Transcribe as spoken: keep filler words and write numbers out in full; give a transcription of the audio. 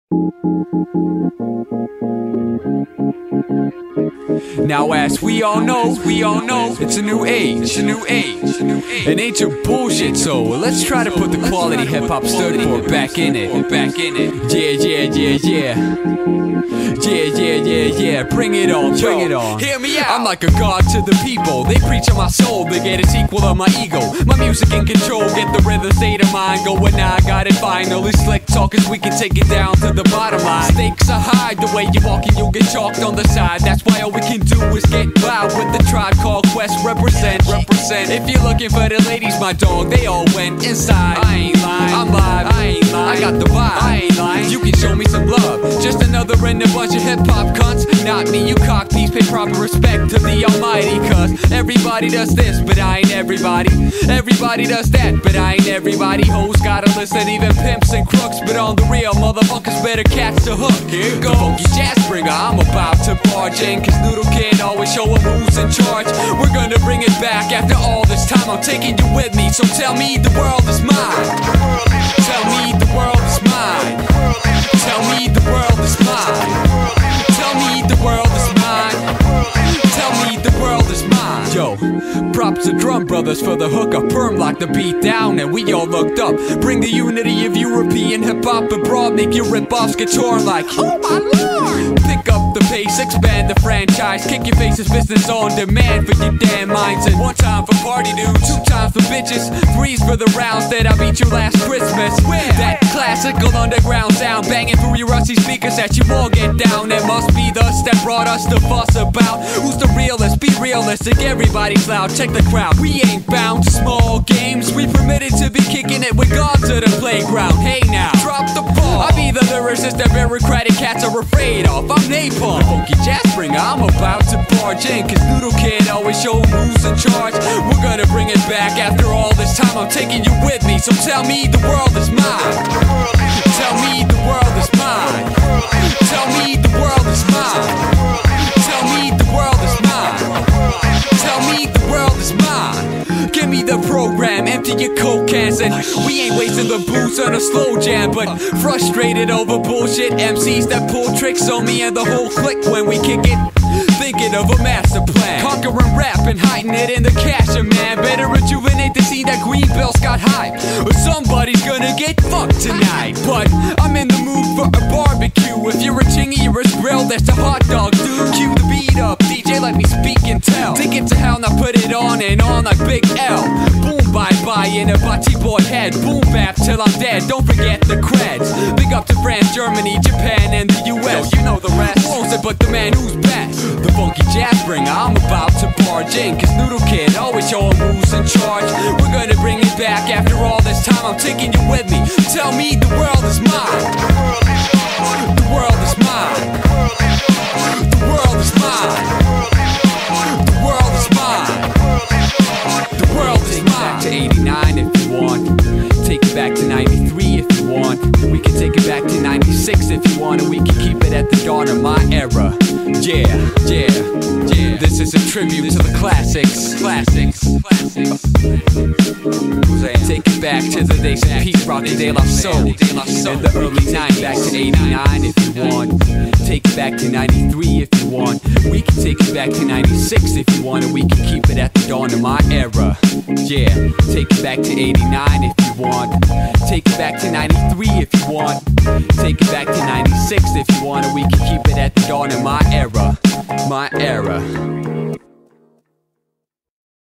Now as we all know, we all know, it's a new age, it's a new age, an age of bullshit. So let's try to put the quality hip hop stood for back in it, back in it. Yeah, yeah, yeah, yeah, yeah, yeah, yeah, yeah. Bring it on, bring it on. Hear me out. I'm like a god to the people. They preach on my soul, they get a sequel of my ego. My music in control, get the rhythm state of mind going. Now I got it finally. Slick talkers, we can take it down to the bottom line. Stakes are high, the way you walk and you'll get chalked on the side. That's why all we can do is get wild with the Tribe Called Quest. Represent, represent. If you're looking for the ladies, my dog, they all went inside. I ain't lying, I'm live, I ain't lying, I got the vibe, I ain't lying. You can show me some love, just another in a bunch of hip hop cunts. Not me, you cock these, pay proper respect to the almighty. Cause everybody does this, but I ain't everybody. Everybody does that, but I ain't everybody. Hoes gotta listen, even pimps and crooks. But on the real, motherfuckers better catch the hook. Here goes the funky jazz bringer, I'm about to barge in. Cause Noodle Kid always showing who's in charge. We're gonna bring it back after all this time. I'm taking you with me, so tell me the world is mine. Tell me the world is mine. Tell me the world is mine. Tell me the world is mine. Tell me the world is mine. Yo, props to Drum Brothers for the hook up. Perm lock the beat down and we all looked up. Bring the unity of European hip hop abroad. Make your rip-offs get torn like, oh my lord. Pick up the pace, expand the franchise. Kick your face's business on demand for your damn minds. And one time for party dudes, two times for bitches, threes for the rounds that I beat you last Christmas. Where? That classical underground sound banging through your rusty speakers that you all get down. It must be thus that brought us the fuss about who's the realest. Be realistic, everybody's loud. Check the crowd. We ain't bound to small games. We permitted to be kicking it with God to the playground. Hey now, drop the ball. I be the lyricist that bureaucratic cats are afraid of. I'm Napalm, the funky jazz bringer. I'm about to barge in. Cause Noodle Kid always show who's in charge. We're gonna bring it back after all this time. I'm taking you with me, so tell me the world is mine. Tell me the world is mine. Tell me the world is mine. Tell me the world is mine. Tell me the world is mine. Give me the program, empty your coke cans. And we ain't wasting the booze on a slow jam. But frustrated over bullshit M Cs that pull tricks on me and the whole clique when we kick it. Thinking of a master plan, conquering rap and hiding it in the cash. And man, better rejuvenate the scene that Greenbelt's got hype, or somebody's gonna get fucked tonight. But I'm in the mood for a barbecue. If you're a chingy or a grill, that's a hot dog, dude. Cue the beat up, D J, let me speak and tell. Take it to hell, now put it on and on like Big L. Boom, bye bye in a butty boy head. Boom bap till I'm dead, don't forget the creds. Big up to France, Germany, Japan, and the U S. Yo, you know the rest. Who owns it but the man who's best? The funky jazz bringer, I'm about to barge in. Cause Noodle Kid always showing who's in charge. We're gonna bring it back after all this time. I'm taking you with me. Tell me the world is mine. The world is mine. The world is mine. The world is mine. The world is mine. Back to eighty-nine if you want. Take it back to ninety-three if you want. We can take it back to ninety-six if you want. And we can keep it at the dawn of my era. Yeah, yeah, yeah. This is a tribute to the classics. Classics. Classics. Take it back to the days of Pete Rock and De La Soul. In the early nineties, back to eighty-nine if you want. Take it back to ninety-three if you want. We can take it back to ninety-six if you want. And we can keep it at the dawn of my era. Yeah, take it back to eighty-nine if you want. Take it back to ninety-three if you want. Take it back to ninety-six if you want. And we can keep it at the dawn of my era. My era.